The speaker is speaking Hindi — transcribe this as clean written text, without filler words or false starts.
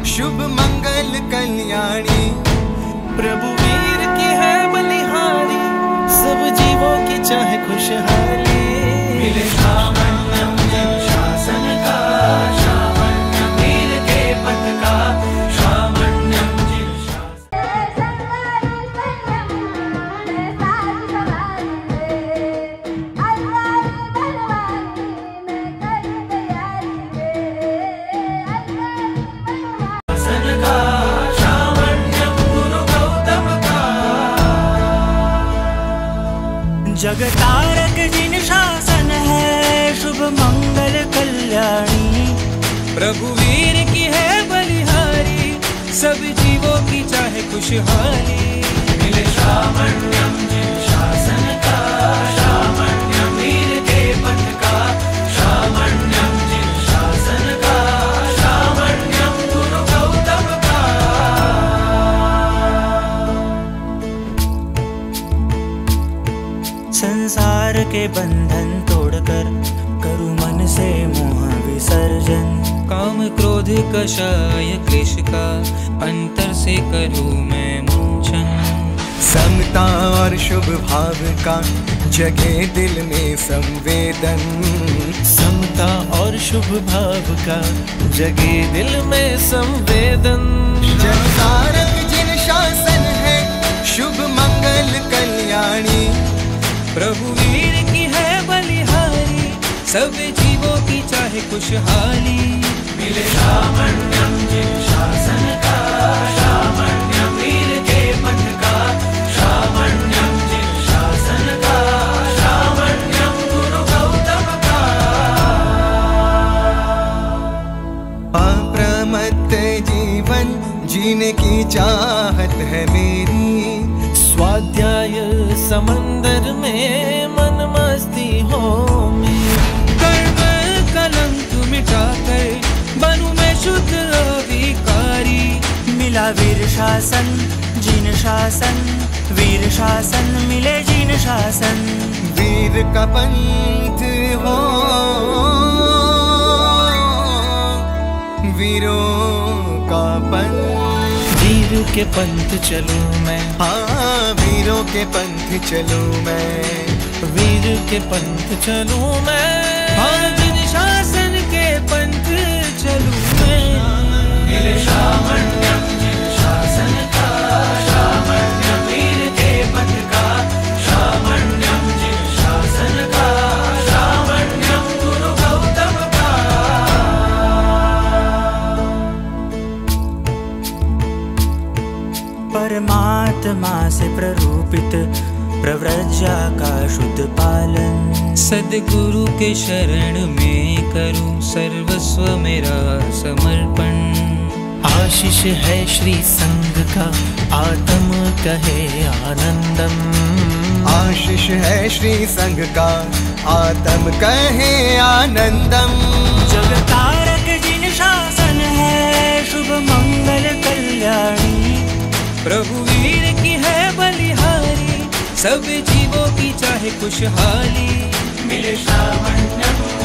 शुभ मंगल कल्याणी। प्रभु वीर की है बलिहारी, सब जीवों की चाहे खुशहाली। मिले श्रावण्यम शासन का, श्रावण्यम वीर के पथ का, श्रावण्यम जिन शासन का, श्रावण्यम गुरु गौतम का। जगतारक जिन शासन है, शुभ मंगल कल्याणी। प्रभु वीर की है बलिहारी, सब जीवों की चाहे खुशहाली। मिले श्रावण्यम जिन शासन का, श्रावण्यम वीर के पथ का, श्रावण्यम जिन शासन का, श्रावण्यम गुरु गौतम का। संसार के बंधन तोड़कर करूँ मन से मोह विसर्जन। काम क्रोध कषाय क्लेश का, अंतर से करूँ मैं मोचन। समता और शुभ भाव का जगे दिल में संवेदन। समता और शुभ भाव का जगे दिल में संवेदन। जगतारक जिन शासन है, शुभ मंगल कल्याणी। प्रभु वीर की है बलिहारी, सब जीवों की चाहे खुशहाली। मिले श्रावण्यम जिन शासन का, श्रावण्यम वीर के पथ का, श्रावण्यम जिन शासन का, श्रावण्यम गुरु गौतम का। अप्रमत्त जीवन जीने की चाहत है मेरी। स्वाध्याय समंदर में मन मस्ती हो मेरी। कर्म कलंक मिटाकर बनूं मैं शुद्ध अविकारी। मिला वीर शासन जिन शासन, वीर शासन मिले जिन शासन। वीर का पंथ हो, वीरों का पंथ। वीर के पंथ चलूं मैं, हाँ वीरों के पंथ चलूं मैं। वीर के पंथ चलूं मैं, हाँ जिन शासन के पंथ चलूं मैं। मिले श्रावण्यम जिन शासन का, श्रावण्यम वीर के पथ का, श्रावण्यम जिन शासन का, श्रावण्यम गुरु गौतम का। परमात्मा से प्ररूपित प्रव्रज्या का शुद्ध पालन। सद्गुरु के शरण में करूं सर्वस्व मेरा समर्पण। आशीष है श्री संघ का, आत्म कहे आनंदम। आशीष है श्री संघ का, आत्म कहे आनंदम। जगतारक जिन शासन है, शुभ मंगल कल्याणी। प्रभु वीर की है बलिहारी, सब जीवों की चाहे खुशहाली। मिले श्रावण्यम